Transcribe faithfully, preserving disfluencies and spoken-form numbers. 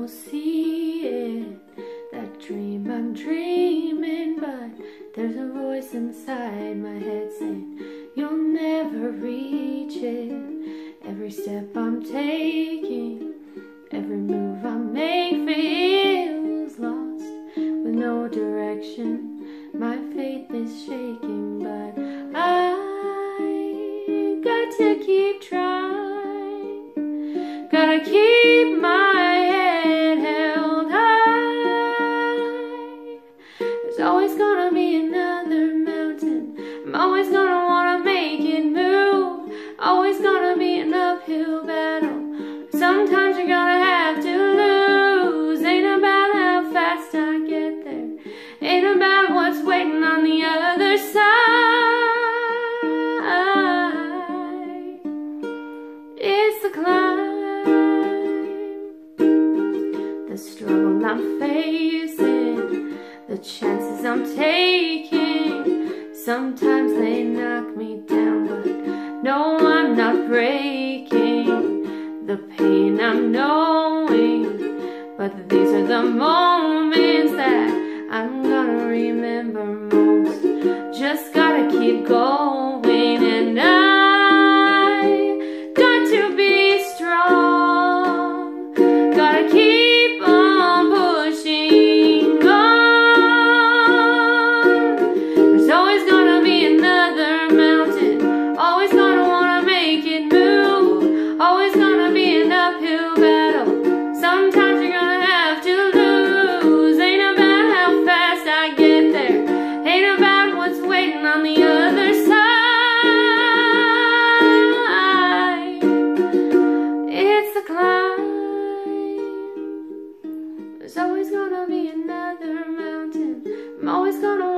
don't see it, that dream I'm dreaming, but there's a voice inside my head saying you'll never reach it. Every step I'm taking, every move I make feels lost with no direction. My faith is shaking, but I got to keep trying. Gotta keep my head held high. There's always gonna be another mountain. I'm always gonna wanna make it move. Always gonna be an uphill battle. Sometimes you're gonna have to lose. Ain't about how fast I get there, ain't about what's waiting on the other side. It's the climb, the struggle I'm facing, the chances I'm taking. Sometimes they knock me down, but no, I'm not breaking. The pain I'm knowing, but these are the moments that I'm gonna remember most. Just gotta keep going, and I got to be strong. Gotta keep on pushing on. There's always gonna be another mountain. Always gonna wanna make it move. Always gonna be an uphill battle. Sometimes you're gonna have to lose. Ain't about how fast I get there, ain't about what's waiting on the other side. It's the climb. There's always gonna be another mountain. I'm always gonna